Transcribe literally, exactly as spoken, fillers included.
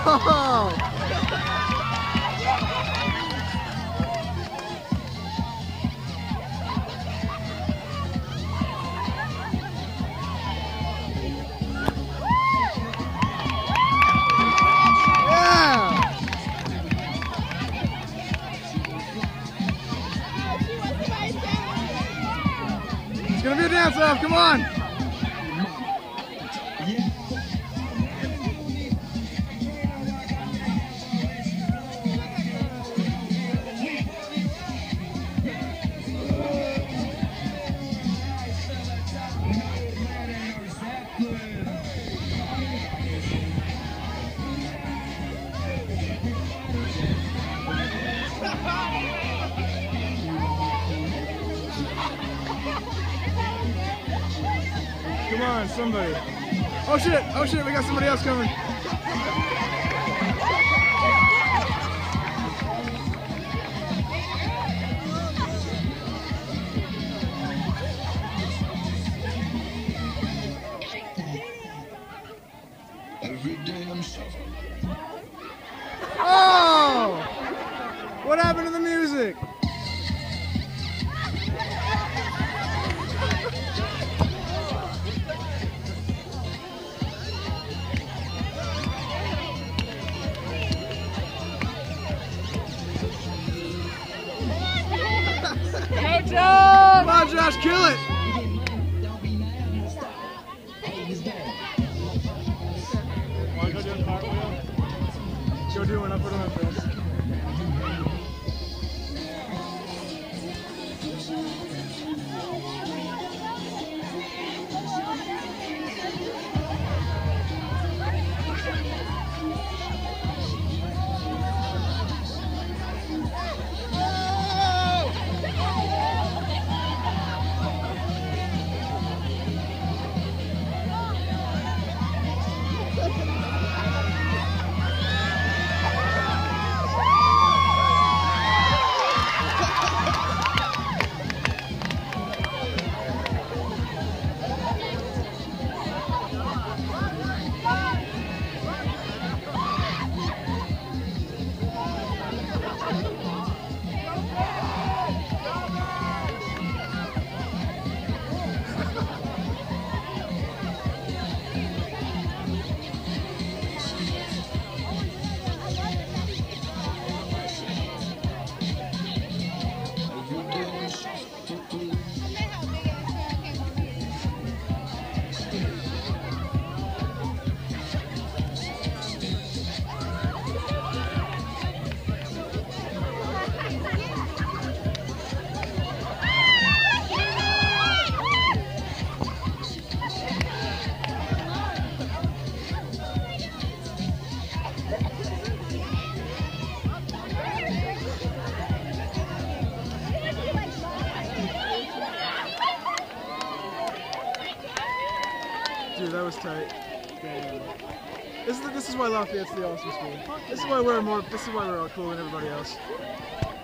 Oh! It's gonna be a dance off, come on! Come on, somebody. Oh shit, oh shit, we got somebody else coming. Oh! What happened to the music? Go, Josh! Come on, Josh, kill it! Want to go do a cartwheel? Go do one, I'll put it on first. Dude, that was tight. Damn. This is this is why Lafayette's the awesome school. This is why we're more. This is why we're all cool than everybody else.